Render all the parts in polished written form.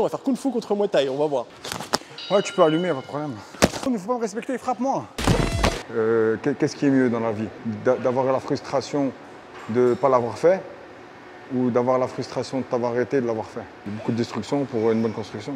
On va faire Kung Fu contre Muay Thai, on va voir. Ouais, tu peux allumer, pas de problème. Il ne faut pas me respecter, frappe-moi. Qu'est-ce qui est mieux dans la vie? D'avoir la frustration de ne pas l'avoir fait ou d'avoir la frustration de t'avoir arrêté de l'avoir fait? Il y a beaucoup de destruction pour une bonne construction.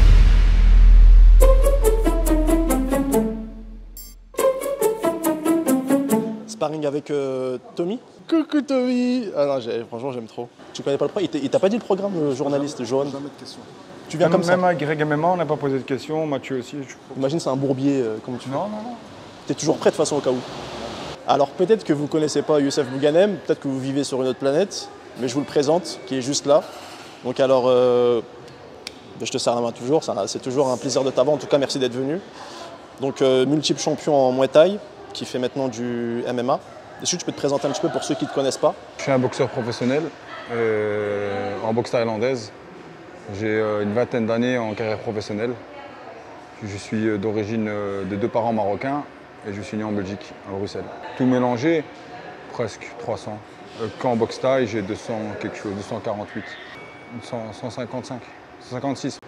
Sparring avec Tommy. Coucou Tommy. Ah non, franchement j'aime trop. Tu connais pas le programme? Il t'a pas dit le programme, le journaliste jaune? Jamais de questions. Tu viens comme ça? Même à Greg MMA, on n'a pas posé de questions. Mathieu aussi. Imagine c'est un bourbier comme tu fais. Non. T'es toujours prêt de toute façon au cas où. Alors peut-être que vous connaissez pas Youssef Bouganem, peut-être que vous vivez sur une autre planète, mais je vous le présente, qui est juste là. Donc alors, je te serre la main toujours, c'est toujours un plaisir de t'avoir. En tout cas, merci d'être venu. Donc multiple champion en Muay Thai, qui fait maintenant du MMA. Est-ce que tu peux te présenter un petit peu pour ceux qui ne te connaissent pas? Je suis un boxeur professionnel en boxe thaïlandaise. J'ai une vingtaine d'années en carrière professionnelle. Je suis d'origine de 2 parents marocains et je suis né en Belgique, à Bruxelles. Tout mélangé, presque 300. Qu'en boxe thaï, j'ai 200 quelque chose, 248, 155, 156.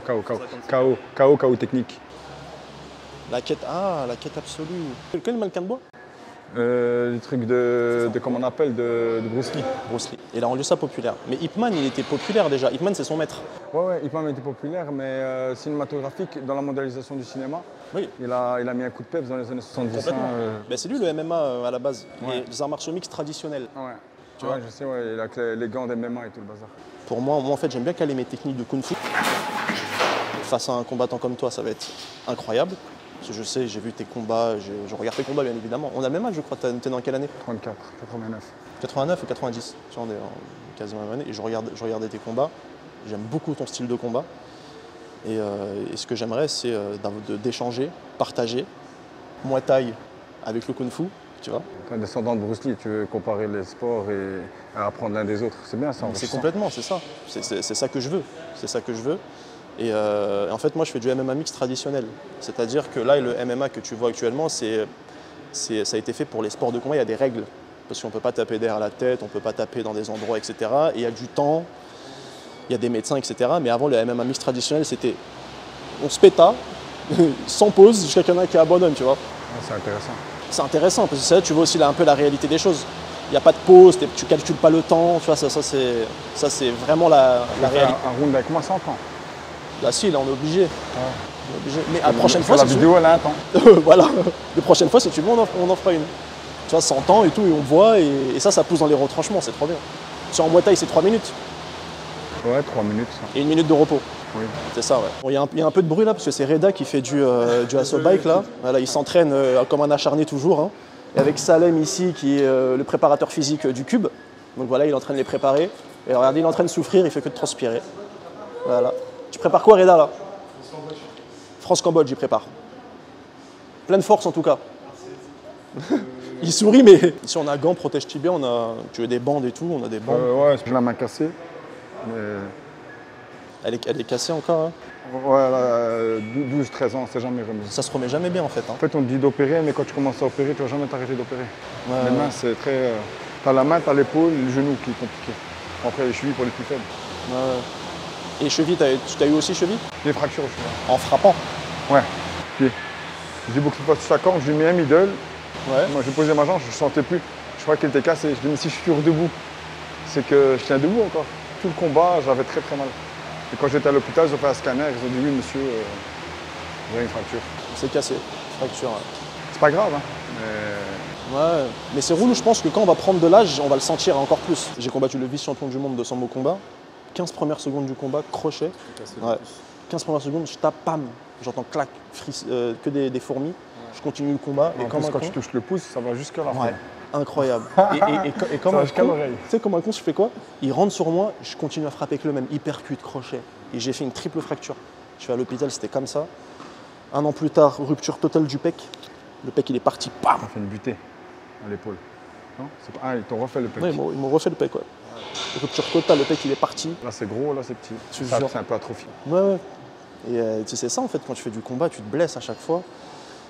KO technique. La quête absolue. Tu connais le mannequin de bois? Les trucs comment on appelle, de Bruce Lee. Bruce Lee. Il a rendu ça populaire. Mais Ip Man, il était populaire déjà. Ip Man, c'est son maître. Ouais, Ip Man était populaire, mais cinématographique, dans la mondialisation du cinéma, oui. Il a mis un coup de peps dans les années 70. Ben, c'est lui le MMA à la base. Ouais. Les arts martiaux mixtes traditionnels. Ouais. Tu vois, je sais, ouais, il a les gants d'MMA et tout le bazar. Pour moi, en fait, j'aime bien caler mes techniques de Kung Fu. Face à un combattant comme toi, ça va être incroyable. Parce que je sais, j'ai vu tes combats, je regarde tes combats bien évidemment. On a le même âge, je crois. T'es dans quelle année? 34, 89. 89 ou 90. Tu vois, on est en quasiment la même année. Et je regardais tes combats. J'aime beaucoup ton style de combat. Et ce que j'aimerais, c'est d'échanger, partager Muay Thai avec le Kung Fu, tu vois. Tu es un descendant de Bruce Lee, tu veux comparer les sports et apprendre l'un des autres. C'est bien ça. C'est complètement, c'est ça. C'est ça que je veux. C'est ça que je veux. Et en fait, moi, je fais du MMA mix traditionnel. C'est-à-dire que là, le MMA que tu vois actuellement, ça a été fait pour les sports de combat. Il y a des règles. Parce qu'on ne peut pas taper derrière la tête, on ne peut pas taper dans des endroits, etc. Et il y a du temps, il y a des médecins, etc. Mais avant, le MMA mix traditionnel, c'était on se péta, sans pause, jusqu'à qu'il y en a qui abandonne, tu vois. Ouais, c'est intéressant. C'est intéressant, parce que ça, tu vois aussi là, un peu la réalité des choses. Il n'y a pas de pause, tu ne calcules pas le temps, tu vois, ça c'est vraiment la réalité. Un round avec moi 100 ans. Là, si, là, on est obligé. Ouais. On est obligé. Mais la prochaine fois, la vidéo, elle a un temps. Voilà. La prochaine fois, si tu veux, on en fera une. Tu vois, 100 ans et tout, et on voit, et ça pousse dans les retranchements, c'est trop bien. Sur en Muay Thai, c'est 3 minutes. Ouais, 3 minutes. Et 1 minute de repos. Oui. C'est ça, ouais. Bon, il y a un peu de bruit là, parce que c'est Reda qui fait du assaut bike là. Voilà, il s'entraîne comme un acharné toujours. Hein. Et avec Salem ici, qui est le préparateur physique du Cube. Donc voilà, il est en train de les préparer. Et regardez, il est en train de souffrir, il fait que de transpirer. Voilà. Tu prépares quoi, Reda, là? France-Cambodge, il prépare. Pleine force, en tout cas. Il sourit, mais... Ici, on a gants, protège tibia, tu veux des bandes et tout, on a des bandes. Ouais, j'ai la main cassée. Mais... Elle est cassée encore, hein? Ouais, 12-13 ans, c'est jamais remis. Ça se remet jamais bien, en fait. Hein. En fait, on te dit d'opérer, mais quand tu commences à opérer, tu vas jamais t'arrêter d'opérer. Ouais, les mains, c'est très... T'as la main, t'as l'épaule, le genou qui est compliqué. Après, les chevilles pour les plus faibles. Ouais. Et cheville, t'as eu aussi cheville? Des fractures aux chevilles. En frappant? Ouais, pied. J'ai boxé pas 5 ans, j'ai mis un middle. Ouais. Moi, j'ai posé ma jambe, je ne sentais plus. Je crois qu'elle était cassée. Je dis, mais si je suis toujours debout, c'est que je tiens debout encore. Tout le combat, j'avais très très mal. Et quand j'étais à l'hôpital, ils ont fait un scanner, ils ont dit, oui, monsieur, vous avez une fracture. C'est cassé, fracture. Ouais. C'est pas grave, hein. Ouais, mais c'est roule, je pense que quand on va prendre de l'âge, on va le sentir encore plus. J'ai combattu le vice-champion du monde de sambo combat. 15 premières secondes du combat, crochet. Ouais. 15 premières secondes, je tape, pam, j'entends clac, que des fourmis. Ouais. Je continue le combat. Et quand tu touches le pouce, ça va jusqu'à la fin. Ouais, incroyable. et comme un con, tu sais, comme un con, je fais quoi? Il rentre sur moi, je continue à frapper avec le même hypercute, crochet. Et j'ai fait une triple fracture. Je suis à l'hôpital, c'était comme ça. 1 an plus tard, rupture totale du pec. Le pec, il est parti, pam. On fait une butée à l'épaule. Non, ah, ils t'ont refait le pec. Ouais, ils m'ont refait le pec, ouais. Rupture totale, le pec, il est parti. Là, c'est gros, là, c'est petit. C'est un peu atrophié. Ouais. Et tu sais, c'est ça, en fait, quand tu fais du combat, tu te blesses à chaque fois.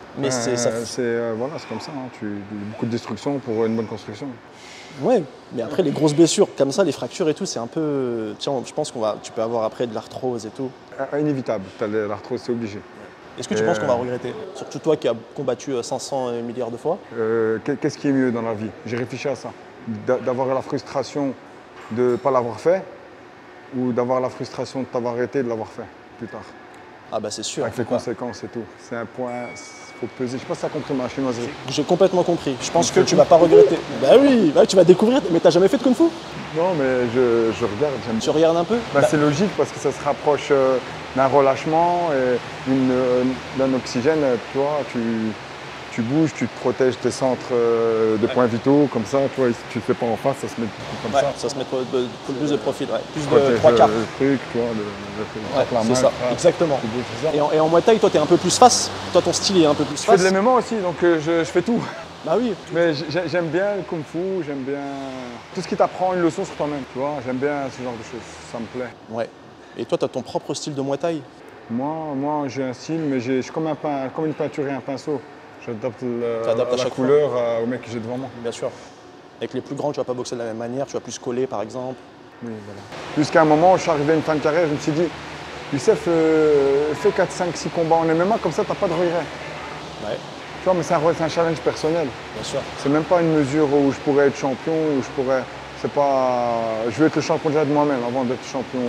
Mais voilà, c'est comme ça. Hein. Beaucoup de destruction pour une bonne construction. Ouais, mais après les grosses blessures comme ça, les fractures et tout, c'est un peu. Tiens, je pense tu peux avoir après de l'arthrose et tout. Inévitable. L'arthrose, c'est obligé. Est-ce que tu penses qu'on va regretter? Surtout toi qui as combattu 500 milliards de fois. Qu'est-ce qui est mieux dans la vie? J'ai réfléchi à ça. D'avoir la frustration de ne pas l'avoir fait ou d'avoir la frustration de t'avoir arrêté de l'avoir fait plus tard. Ah bah c'est sûr. Avec les conséquences et tout. C'est un point, il faut peser. Je ne sais pas si tu as compris ma chinoiserie. J'ai complètement compris. Je pense que tu vas pas regretter. Bah oui, tu vas découvrir. Mais t'as jamais fait de Kung Fu? Non, mais je regarde. Tu regardes un peu? C'est logique parce que ça se rapproche d'un relâchement et d'un oxygène. Tu vois, tu bouges, tu te protèges tes centres de points vitaux, comme ça, tu vois, si tu ne le fais pas en face, ça se met comme ça. Ça se met plus de profil, plus de 3/4. Le truc, tu vois, c'est ça, exactement. Et en Muay Thai, toi, tu es un peu plus face. Toi, ton style est un peu plus face. Je fais de l'MMA aussi, donc je fais tout. Bah oui. Mais j'aime bien le Kung Fu, j'aime bien tout ce qui t'apprend une leçon sur toi-même, tu vois. J'aime bien ce genre de choses, ça me plaît. Ouais. Et toi, tu as ton propre style de Muay Thai? Moi j'ai un style, mais je suis comme une peinture et un pinceau. J'adapte la couleur au mec que j'ai devant moi. Bien sûr. Avec les plus grands, tu vas pas boxer de la même manière, tu vas plus coller par exemple. Oui, voilà. Jusqu'à un moment, je suis arrivé à une fin de carrière, je me suis dit, Youssef, fais 4, 5, 6 combats en MMA, comme ça, tu n'as pas de regret. Ouais. Tu vois, mais c'est un challenge personnel. Bien sûr. C'est même pas une mesure où je pourrais être champion, où je pourrais. C'est pas. Je veux être le champion déjà de moi-même avant d'être champion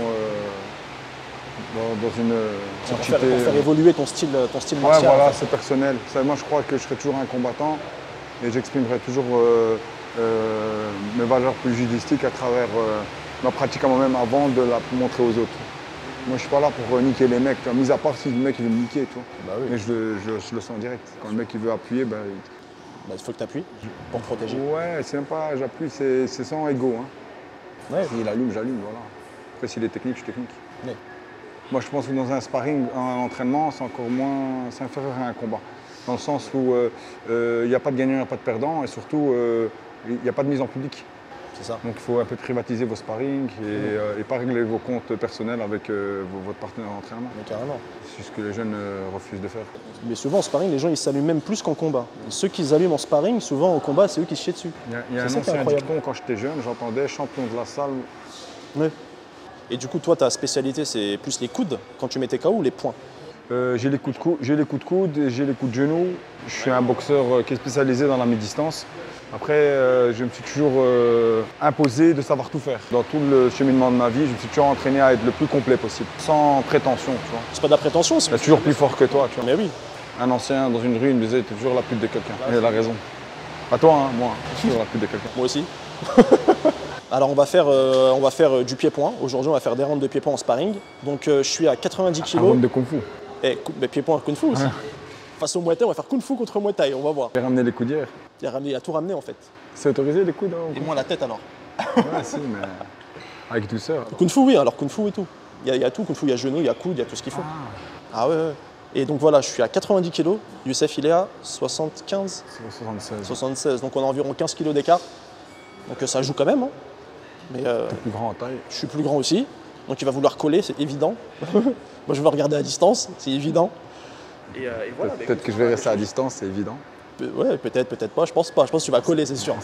dans une entité. Pour faire évoluer ton style martial. Ouais, voilà, en fait. C'est personnel. Moi, je crois que je serai toujours un combattant et j'exprimerai toujours mes valeurs plus judistiques à travers ma pratique à moi-même avant de la montrer aux autres. Moi, je suis pas là pour niquer les mecs, mis à part si le mec il veut me niquer, tu vois. Bah oui. Mais je le sens direct. Quand le mec il veut appuyer, il faut que tu appuies pour protéger. Ouais, c'est même pas j'appuie, c'est sans ego. Hein. Ouais. S'il allume, j'allume, voilà. Après, s'il est technique, je suis technique. Ouais. Moi, je pense que dans un sparring, un entraînement, c'est encore moins, c'est inférieur à un combat. Dans le sens où il n'y a pas de gagnant, il n'y a pas de perdant, et surtout, il n'y a pas de mise en public. C'est ça. Donc il faut un peu privatiser vos sparring et pas régler vos comptes personnels avec votre partenaire d'entraînement. Mais carrément. C'est ce que les jeunes refusent de faire. Mais souvent en sparring, les gens ils s'allument même plus qu'en combat. Et ceux qui s'allument en sparring, souvent en combat, c'est eux qui se chient dessus. Il y a un ancien dicton, quand j'étais jeune, j'entendais champion de la salle. Oui. Et du coup, toi, ta spécialité, c'est plus les coudes quand tu mets tes KO ou les poings? J'ai les coups de coude, j'ai les coups de genoux. Je suis un boxeur qui est spécialisé dans la mi-distance. Après, je me suis toujours imposé de savoir tout faire. Dans tout le cheminement de ma vie, je me suis toujours entraîné à être le plus complet possible, sans prétention, tu vois. C'est pas de la prétention, c'est toujours plus fort que toi, tu vois. Mais oui. Un ancien dans une rue, il me disait, t'es toujours la pute de quelqu'un. Et il a raison. Pas toi, hein, moi. Je suis toujours la pute de quelqu'un. Moi aussi. Alors on va faire du pied-point. Aujourd'hui, on va faire des rounds de pied-point en sparring. Donc je suis à 90 kg. Un round de Kung Fu. Mais pied-point Kung Fu aussi. Face au Muay Thai, on va faire Kung Fu contre Muay Thai, on va voir. J'ai ramené les coups d'hier. Il a tout ramené en fait. C'est autorisé les coups Et moi la tête alors. Ouais, si, mais avec douceur. Kung Fu, oui, alors Kung Fu et tout. Il y a tout, Kung Fu, il y a genou, il y a coude, il y a tout ce qu'il faut. Ah ouais. Et donc voilà, je suis à 90 kg. Youssef, il est à 75 76. Donc on a environ 15 kg d'écart. Donc ça joue quand même. Hein. Mais t'es plus grand en taille. Je suis plus grand aussi. Donc il va vouloir coller, c'est évident. Moi je vais regarder à distance, c'est évident. Et voilà, peut-être que je verrai ça à distance, c'est évident. Ouais, peut-être pas. Je pense pas. Je pense que tu vas coller, c'est sûr.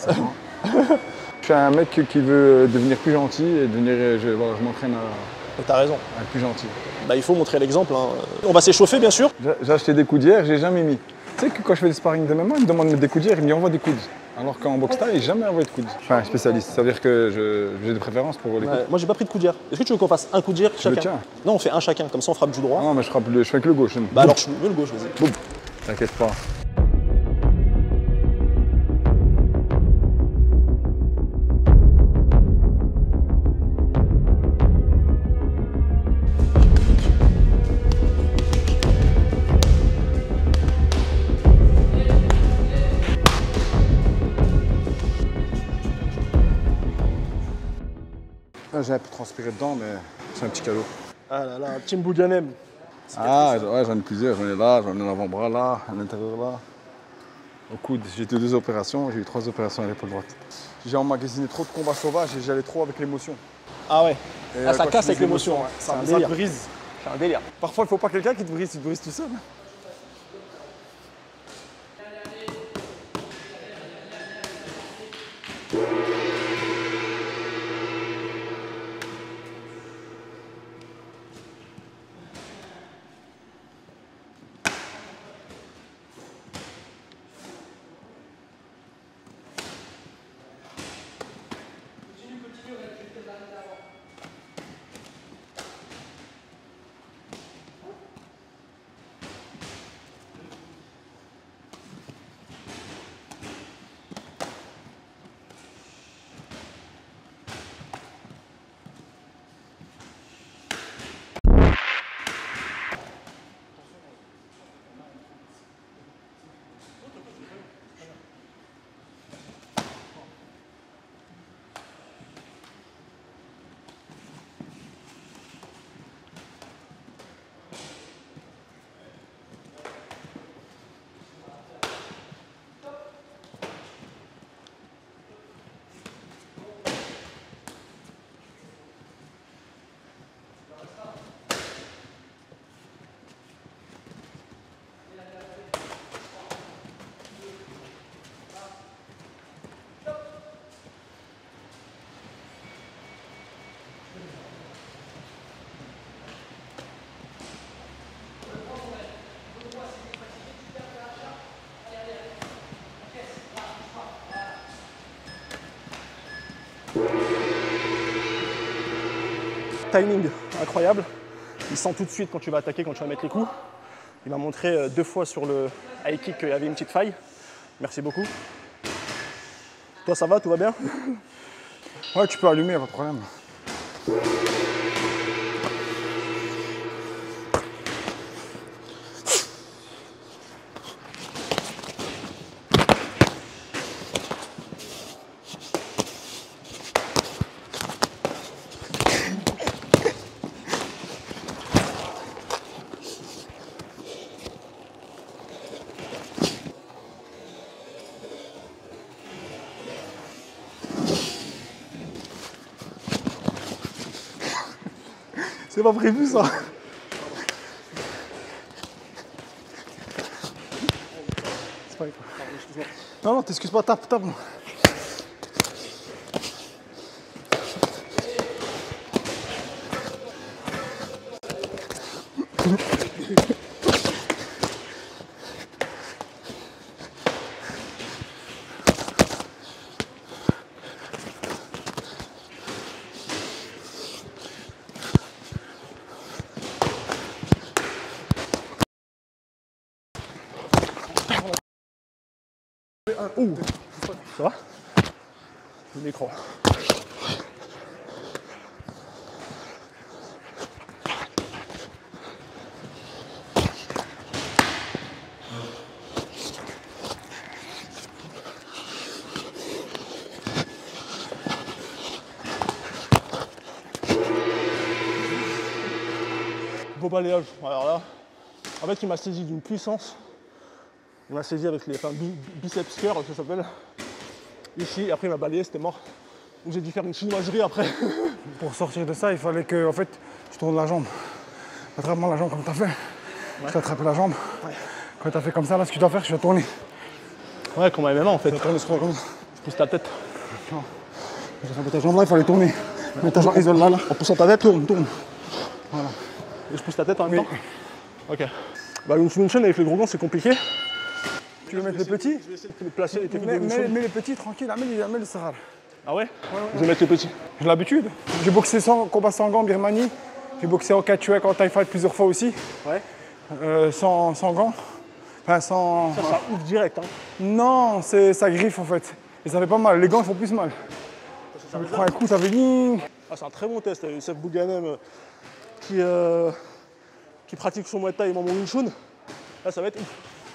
Je suis un mec qui veut devenir plus gentil et je m'entraîne à t'as raison. être plus gentil. Il faut montrer l'exemple. Hein. On va s'échauffer, bien sûr. J'ai acheté des coudes d'hier, j'ai jamais mis. Tu sais que quand je fais des sparring de MMA, ils me demandent de mettre des coudes d'hier, ils m'envoient des coudes. Alors qu'en boxe taille, j'ai jamais envoyé de coudes. Enfin, spécialiste, ça veut dire que j'ai des préférences pour les coudes. Moi, j'ai pas pris de coup d'hier. Est-ce que tu veux qu'on fasse un coup d'hier chacun? Tiens. Non, on fait un chacun, comme ça on frappe du droit. Non, mais je fais que le gauche. Alors, je veux le gauche, vas-y. Boum. T'inquiète pas. J'ai un peu transpiré dedans, mais c'est un petit cadeau. Ah là là, Tim Boudianem. Ah ouais, j'en ai plusieurs. J'en ai là, j'en ai à l'avant-bras là, à l'intérieur là. Au coude, j'ai eu 2 opérations, j'ai eu 3 opérations à l'épaule droite. J'ai emmagasiné trop de combats sauvages et j'allais trop avec l'émotion. Ah ouais. Et ça casse avec l'émotion. Ouais. Ça te brise. C'est un délire. Parfois, il ne faut pas quelqu'un qui te brise, tu te brises tout seul. timing incroyable. Il sent tout de suite quand tu vas attaquer, quand tu vas mettre les coups. Il m'a montré 2 fois sur le high kick qu'il y avait une petite faille. Merci beaucoup. Toi, ça va? Tout va bien? Ouais, tu peux allumer, pas de problème. C'est pas prévu ça. C'est pas grave. Non, non, t'excuses pas, tape. Ouh. Ça va? Le micro. Beau balayage. Alors là, en fait, il m'a saisi d'une puissance. Il m'a saisi avec les biceps curls, ça s'appelle. Ici, après il m'a balayé, c'était mort. Donc j'ai dû faire une chinoiserie après. Pour sortir de ça, il fallait que en fait, tu tournes la jambe. Attrape-moi la jambe comme tu as fait. Ouais. Tu attrapes la jambe. Ouais. Quand tu as fait comme ça, là, ce que tu dois faire, tu vas tourner. Ouais, comme MMA en fait. Tu vas tourner comme ça. Je pousse ta tête. Non. Tu as fait ta jambe là, il fallait tourner. Mais ta jambe isole là. En poussant ta tête, tourne. Voilà. Et je pousse ta tête en même temps. Ok. Bah, le Wing Chun avec les gros gants, c'est compliqué. Tu veux mettre les petits? Je vais essayer de me placer les techniques mets les petits, tranquille, mets le Sahara. Ah ouais? Je vais mettre les petits. J'ai l'habitude. J'ai boxé sans combat sans gants en Birmanie. J'ai boxé en catchweight, en Thai fight plusieurs fois aussi. Ouais. Sans gants. Enfin, sans... Ça ouvre direct. Hein. Non, ça griffe en fait. Et ça fait pas mal. Les gants, ils font plus mal. Ça me prend un coup, ça fait... Ah, c'est un très bon test. Youssef Bouganem qui pratique son Muay Thai et mon Wing Chun. Là, ça va être ouf.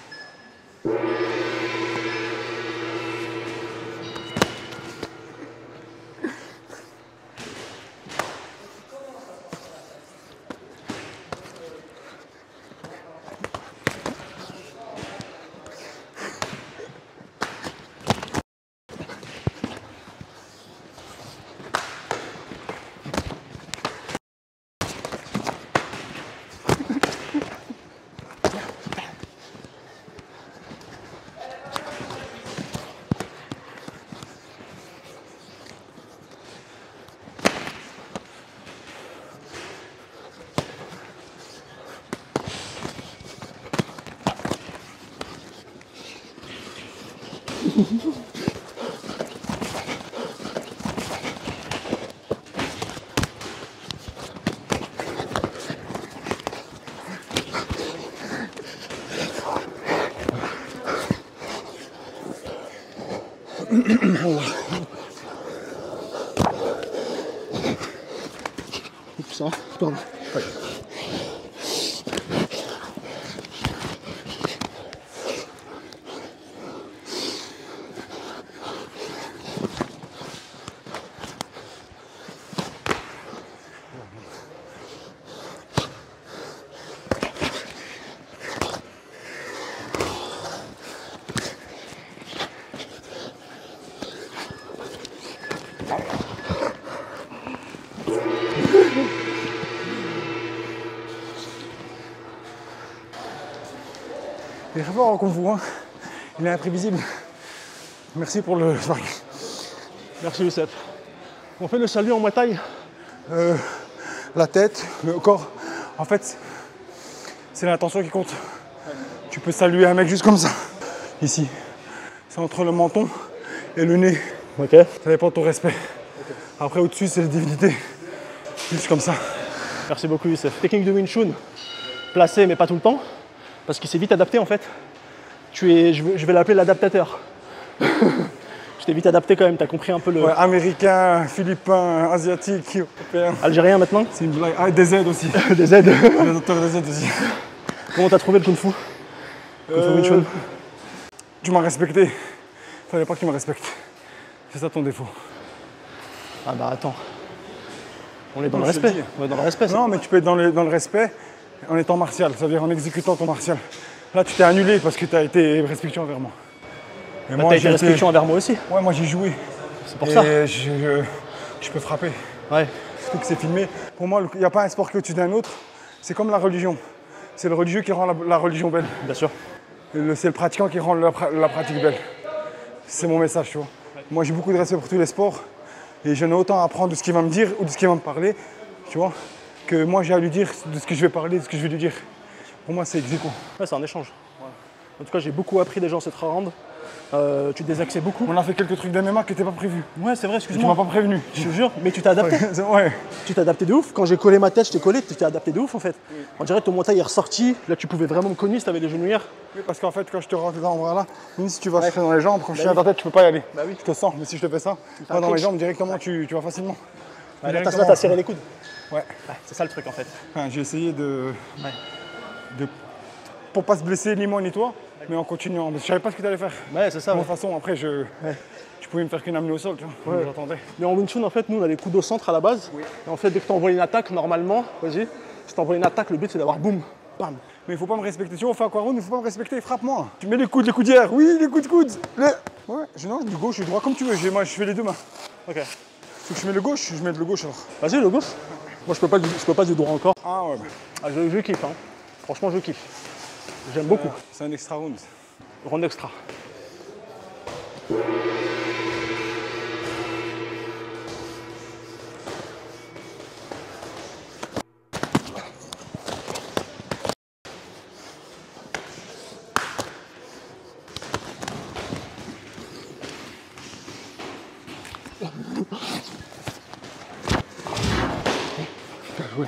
Ça, pardon. Ouais. Il est très fort contre vous, hein. Il est imprévisible. Merci pour le sparring. Merci Youssef. On fait le salut en Muay Thai. La tête, le corps. En fait, c'est l'intention qui compte. Ouais. Tu peux saluer un mec juste comme ça. Ici. C'est entre le menton et le nez. Ok. Ça dépend de ton respect. Okay. Après, au-dessus, c'est la divinité. Juste comme ça. Merci beaucoup Youssef. Technique de Wing Chun, placé mais pas tout le temps, parce qu'il s'est vite adapté en fait. Je vais l'appeler l'adaptateur. Je t'ai vite adapté quand même, t'as compris un peu le... Ouais, américain, philippin, asiatique, européen. Algérien maintenant. C'est une blague. Ah, des aides aussi. Des aides. Les auteurs des aides aussi. Comment t'as trouvé le Kung Fu? Kung Fu Wing Chun. Tu m'as respecté. Fallait pas que tu me respectes. C'est ça ton défaut. Ah bah attends. On est dans Non, le je te respect. dis. On est dans le respect. Non, mais tu peux être dans le respect en étant martial, c'est-à-dire en exécutant ton martial. Là, tu t'es annulé parce que tu as été respectueux envers moi. Et T'as été respectueux envers moi aussi. Ouais, moi j'ai joué. C'est pour ça. Et je peux frapper. Ouais. Surtout que c'est filmé. Pour moi, il n'y a pas un sport qui est au-dessus d'un autre. C'est comme la religion. C'est le religieux qui rend la religion belle. Bien sûr. C'est le pratiquant qui rend la pratique belle. C'est mon message, tu vois. Moi, j'ai beaucoup de respect pour tous les sports. Et je n'ai autant à apprendre de ce qu'il va me dire ou de ce qu'il va me parler, tu vois, que moi j'ai à lui dire de ce que je vais parler, de ce que je vais lui dire. Pour moi, c'est ex aequo. Ouais, c'est un échange. Ouais. En tout cas, j'ai beaucoup appris déjà en cette round. Tu désaxais beaucoup. On a fait quelques trucs d'MMA qui n'étaient pas prévus. Ouais, c'est vrai, Tu excuse-moi. m'as pas prévenu. Je te jure, mais tu t'es adapté. Ouais. Tu t'es adapté de ouf. Quand j'ai collé ma tête, je t'ai collé, tu t'es adapté de ouf en fait. Oui. On dirait que ton mental est ressorti. Là, tu pouvais vraiment me cogner si t'avais des genouillères. Oui, parce qu'en fait, quand je te rentre dans le bras là, même si tu vas se faire dans les jambes, quand je suis à ta tête, tu peux pas y aller. Bah oui. Je te sens, mais si je te fais ça, dans les jambes, directement, tu vas facilement. Ouais, là, t'as serré les coudes. Ouais. C'est ça le truc en fait. Enfin, j'ai essayé pour pas se blesser ni moi ni toi, mais en continuant. Je savais pas ce que tu allais faire. Ouais, c'est ça. De toute façon, après, tu pouvais me faire qu'une amenée au sol, tu vois. Ouais. J'attendais. Mais en Wing Chun, en fait, nous, on a les coudes au centre à la base. Oui. Et en fait, dès que tu envoies une attaque, normalement, vas-y, si tu envoies une attaque, le but, c'est d'avoir boum, bam. Mais il faut pas me respecter. Tu vois, on fait aquaround, il faut pas me respecter, frappe-moi. Tu mets les coudières. Oui, les coups de coude. Ouais, non, du gauche, du droit, comme tu veux. Moi, je fais les deux mains. Ok. Si je mets le gauche, je mets le gauche alors. Vas-y, le gauche. Moi, je peux pas du droit encore. Ah ouais. Ah, je kiffe, hein. Franchement, je kiffe. J'aime beaucoup. C'est un extra round. Round extra. Ouais.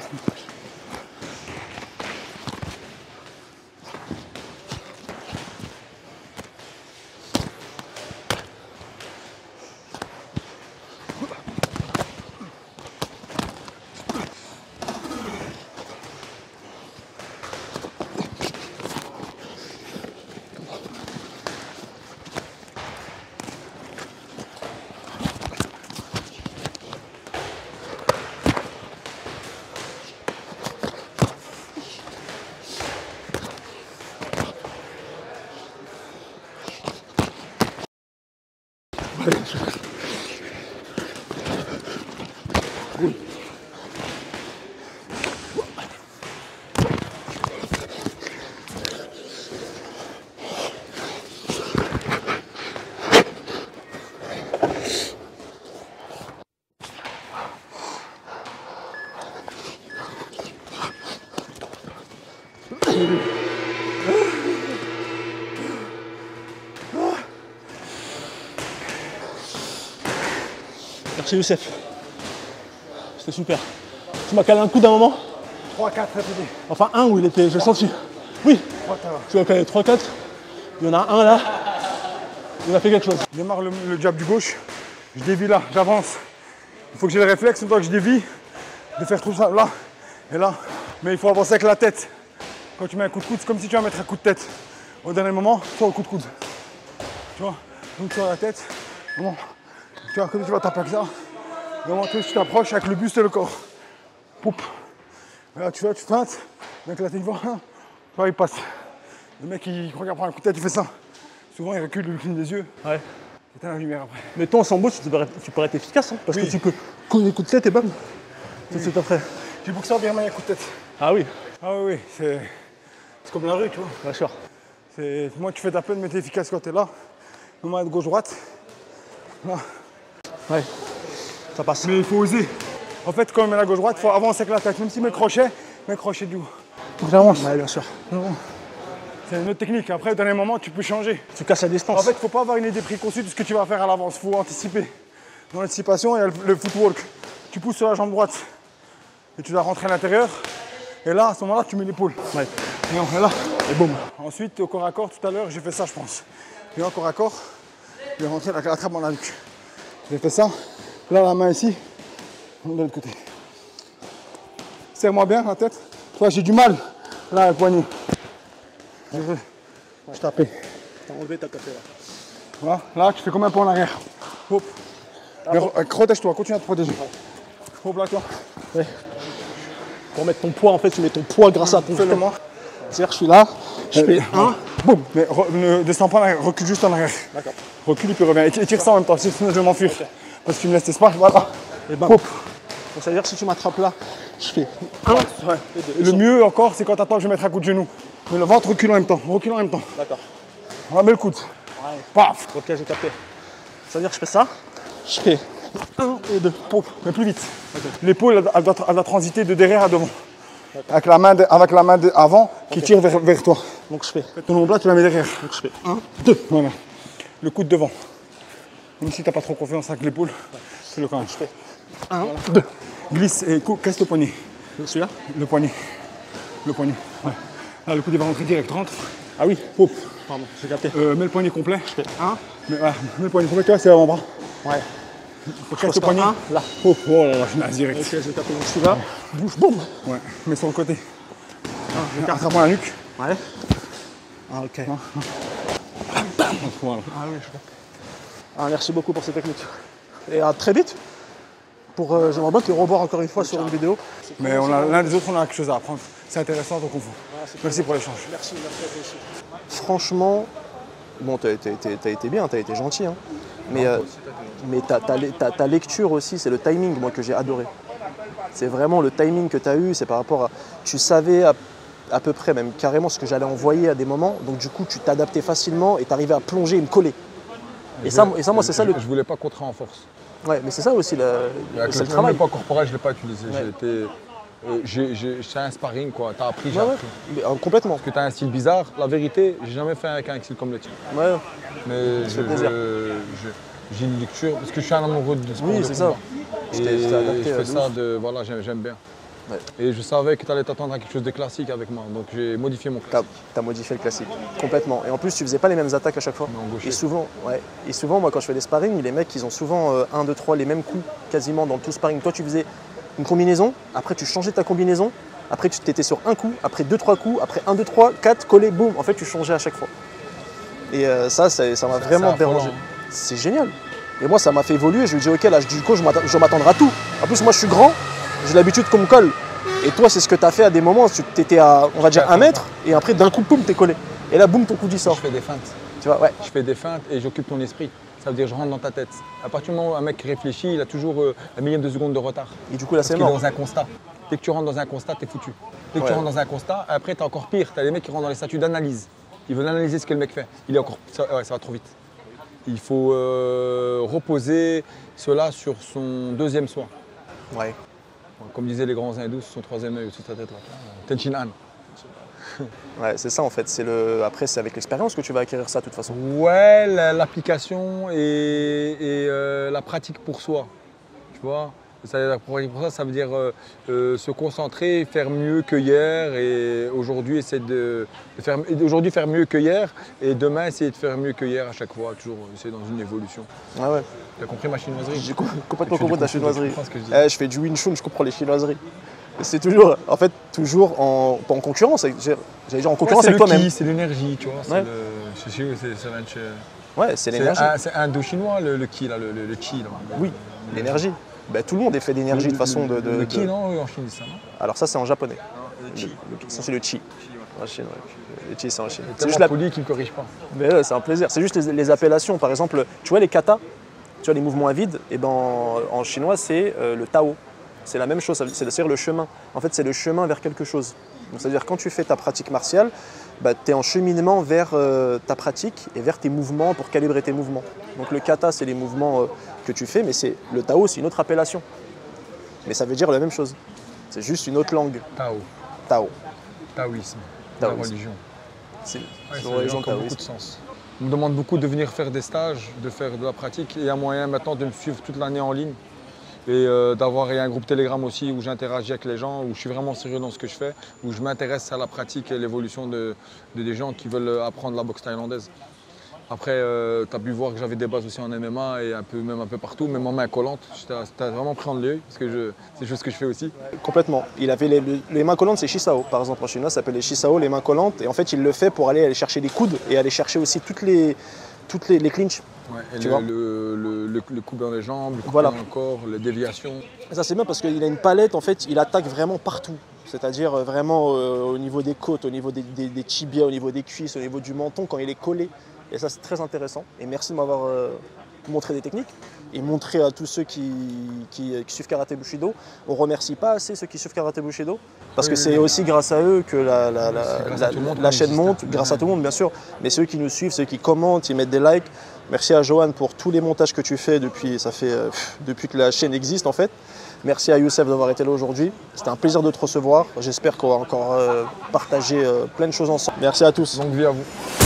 Merci Youssef. C'était super. Tu m'as calé un coup d'un moment? 3-4 répétés. Enfin un où il était, j'ai senti. Oui. Tu m'as calé 3-4. Il y en a un là. Il a fait quelque chose. Je démarre le jab du gauche. Je dévie là, j'avance. Il faut que j'ai le réflexe une fois que je dévie, de faire tout ça là et là. Mais il faut avancer avec la tête. Quand tu mets un coup de coude, c'est comme si tu vas mettre un coup de tête. Au dernier moment, soit au coup de coude. Tu vois? Donc sur la tête. Bon. Tu vois, comme tu vas taper avec ça. Vraiment, tu t'approches avec le buste et le corps. Poup. Là, tu vois, tu feintes. Donc là, tu vois, il passe. Le mec, il croit qu'il prend un coup de tête, il fait ça. Souvent, il recule, il cligne les yeux. Ouais. Et t'as la lumière après. Mais toi, en sambo, tu peux être efficace, hein, parce que tu peux couler coup de tête et bam. Tout de suite après. J'ai boxé en Birmanie un coup de tête. Ah oui. Ah oui, c'est comme la rue, tu vois. Bien sûr. Moi, tu fais ta peine, mais t'es efficace quand t'es là. Moi, de gauche-droite. Là. Ouais. Ça passe. Mais il faut oser. En fait, quand on met la gauche-droite, il faut avancer avec la tête. Même si mes crochets du haut. Faut que j'avance. Ouais, bien sûr. C'est une autre technique. Après, au dernier moment, tu peux changer. Tu casses la distance. En fait, il ne faut pas avoir une idée préconçue de ce que tu vas faire à l'avance. Il faut anticiper. Dans l'anticipation, il y a le footwork. Tu pousses sur la jambe droite. et tu dois rentrer à l'intérieur. Et là, à ce moment-là, tu mets l'épaule. Ouais. Et là, et boum. Ensuite, au corps à corps, tout à l'heure, j'ai fait ça, je pense. Et en corps à corps, je vais rentrer la trappe dans la nuque. J'ai fait ça. Là, la main ici, de l'autre côté. Serre-moi bien la tête. Toi, j'ai du mal. Là, le poignet. Je tapais. T'as enlevé ta tapée là. Voilà. Là, tu fais comme un pas en arrière. Hop. Protège-toi, continue à te protéger. Hop là, toi. Ouais. Pour mettre ton poids, en fait, tu mets ton poids grâce à ton Fais-le moi. C'est-à-dire, je suis là, je fais un. Boum. Mais ne descends pas en arrière, recule juste en arrière. D'accord. Recule et puis reviens. Et tire ça en même temps, sinon je vais m'enfuir. Okay. Parce que tu me laisses l'espace, voilà. Et bam. Hop. Donc, ça veut dire que si tu m'attrapes là, je fais un. Ouais. Le mieux encore, c'est quand tu attends que je vais mettre un coup de genou. Mais le ventre recule en même temps. Recule en même temps. D'accord. On va mettre le coude. Ouais. Paf. Ok, j'ai capté. Ça veut dire que je fais ça, je fais 1 et 2. Mais plus vite. Okay. L'épaule, elle doit transiter de derrière à devant. Avec la main avant qui tire vers toi. Donc je fais. Ton ombre là, tu la mets derrière. Donc je fais 1, 2. Voilà. Le coude devant. Même si tu n'as pas trop confiance avec l'épaule, fais-le quand même. Je fais 1, 2. Glisse et casse le poignet. Celui-là. Le poignet. Le poignet. Ouais. Là, le coude il va rentrer direct. Rentre. Ah oui. Hop. Pardon, j'ai capté. Mets le poignet complet. Je fais 1. Mais voilà, mets le poignet complet, tu vois, c'est l'avant-bras. Ouais. Casse le poignet. Là. Oh là là, je nage direct. Ok, j'ai capté. Donc je suis là. Bouge, boum. Ouais. Mets sur le côté. Attrape-moi la nuque. Ouais. Ah, ok. Voilà. Ah oui, je vois. Ah, merci beaucoup pour cette technique. Et à très vite. J'aimerais bien te revoir encore une fois sur une vidéo. Mais l'un des autres, on a quelque chose à apprendre. C'est intéressant, donc on fout. Merci pour l'échange. Merci à toi aussi. Franchement, bon, t'as été bien, t'as été gentil. Hein. Mais ta lecture aussi, c'est le timing, moi, que j'ai adoré. C'est vraiment le timing que tu as eu, c'est par rapport à... Tu savais à peu près, même carrément, ce que j'allais envoyer à des moments. Donc du coup, tu t'adaptais facilement et tu arrivais à plonger et me coller. Et ça, moi, c'est ça le... Je voulais pas contrer en force. Ouais, mais c'est ça aussi, c'est le travail. Le pas corporel, je ne l'ai pas utilisé. Ouais. C'est un sparring, quoi. Tu as appris, j'ai appris. Mais, complètement. Parce que tu as un style bizarre. La vérité, j'ai jamais fait avec un style comme le tien. Ouais. Mais j'ai une lecture, parce que je suis un amoureux de sport. Oui, c'est ça. Et je fais ça voilà, j'aime bien. Ouais. Et je savais que tu allais t'attendre à quelque chose de classique avec moi, donc j'ai modifié mon classique. Tu as modifié le classique, complètement. Et en plus, tu faisais pas les mêmes attaques à chaque fois. Et souvent, moi, quand je fais des sparring, les mecs, ils ont souvent 1, 2, 3, les mêmes coups quasiment dans tout sparring. Toi, tu faisais une combinaison, après tu changeais ta combinaison, après tu étais sur un coup, après 2, 3 coups, après 1, 2, 3, 4, collé, boum. En fait, tu changeais à chaque fois. Et ça m'a vraiment dérangé. C'est génial. Et moi, ça m'a fait évoluer. Je lui dis, ok, là, du coup, je m'attendrai à tout. En plus, moi, je suis grand, j'ai l'habitude qu'on me colle. Et toi, c'est ce que tu as fait à des moments. Tu étais à, on va dire, 1 mètre, et après, d'un coup, boum, t'es collé. Et là, boum, ton coup, il sort. Je fais des feintes. Tu vois, ouais. Je fais des feintes et j'occupe ton esprit. Ça veut dire, je rentre dans ta tête. À partir du moment où un mec réfléchit, il a toujours un millième de seconde de retard. Et du coup, là, c'est mort. Parce qu'il est dans un constat. Dès que tu rentres dans un constat, t'es foutu. Dès que tu rentres dans un constat, après, t'as encore pire. T'as les mecs qui rentrent dans les statuts d'analyse. Ils veulent analyser ce que le mec fait. Il est encore... ça va trop vite. Il faut reposer cela sur son deuxième soin. Ouais. Comme disaient les grands hindous, son troisième œil au-dessus de ta tête. Tenchin-an. Ouais, c'est ça en fait. Après, c'est avec l'expérience que tu vas acquérir ça de toute façon. Ouais, l'application et la pratique pour soi. Tu vois, la pratique pour ça veut dire se concentrer, faire mieux que hier. Et aujourd'hui, faire mieux que hier. Et demain, essayer de faire mieux que hier à chaque fois. Toujours essayer dans une évolution. Ah ouais. Tu as compris ma chinoiserie? J'ai complètement compris ta chinoiserie. Je fais du Wing Chun, je comprends les chinoiseries. C'est toujours, en fait, toujours pas en concurrence, j'allais dire en concurrence avec toi-même. C'est l'énergie, tu vois. Ouais, c'est l'énergie. C'est indo-chinois, le ki, là, le chi. Là. Oui, l'énergie. Ben, tout le monde est fait d'énergie de façon de... Le ki, non, en Chine, ça, non? Alors ça, c'est en japonais. Non, le chi. Ça, c'est le chi. En Chine, ouais. Le chi, c'est en Chine. C'est juste poli qui ne me corrige pas. Mais ouais, c'est un plaisir. C'est juste les appellations. Par exemple, tu vois les katas, tu vois les mouvements à vide, et ben en chinois, c'est le tao. C'est la même chose, c'est-à-dire le chemin. En fait, c'est le chemin vers quelque chose. C'est-à-dire quand tu fais ta pratique martiale, bah, tu es en cheminement vers ta pratique et vers tes mouvements pour calibrer tes mouvements. Donc le kata, c'est les mouvements que tu fais, mais le tao, c'est une autre appellation. Mais ça veut dire la même chose. C'est juste une autre langue. Tao. Tao. Taoïsme. La religion. C'est une religion qui a beaucoup de sens. On me demande beaucoup de venir faire des stages, de faire de la pratique. Et il y a moyen maintenant de me suivre toute l'année en ligne. Et d'avoir un groupe Telegram aussi où j'interagis avec les gens, où je suis vraiment sérieux dans ce que je fais, où je m'intéresse à la pratique et l'évolution des gens qui veulent apprendre la boxe thaïlandaise. Après, tu as pu voir que j'avais des bases aussi en MMA et même un peu partout, même en main collante. T'as vraiment pris en l'œil parce que c'est des choses que je fais aussi. Complètement. Il avait les mains collantes, c'est Shisao. Par exemple, en chinois, ça s'appelle les Shisao, les mains collantes. Et en fait, il le fait pour aller chercher les coudes et aller chercher aussi toutes les clinches. Ouais, et tu vois. le coup dans les jambes, le coup Voilà. dans le corps, les déviations. Et ça, c'est bien parce qu'il a une palette, en fait, il attaque vraiment partout. C'est-à-dire vraiment au niveau des côtes, au niveau des tibias, au niveau des cuisses, au niveau du menton, quand il est collé. Et ça, c'est très intéressant. Et merci de m'avoir montré des techniques et montré à tous ceux qui suivent Karaté Bushido. On ne remercie pas assez ceux qui suivent Karaté Bushido parce que c'est aussi grâce à eux que la chaîne monte, grâce à tout le monde bien sûr. Mais ceux qui nous suivent, ceux qui commentent, ils mettent des likes. Merci à Johan pour tous les montages que tu fais depuis que la chaîne existe en fait. Merci à Youssef d'avoir été là aujourd'hui. C'était un plaisir de te recevoir. J'espère qu'on va encore partager plein de choses ensemble. Merci à tous. Longue vie à vous.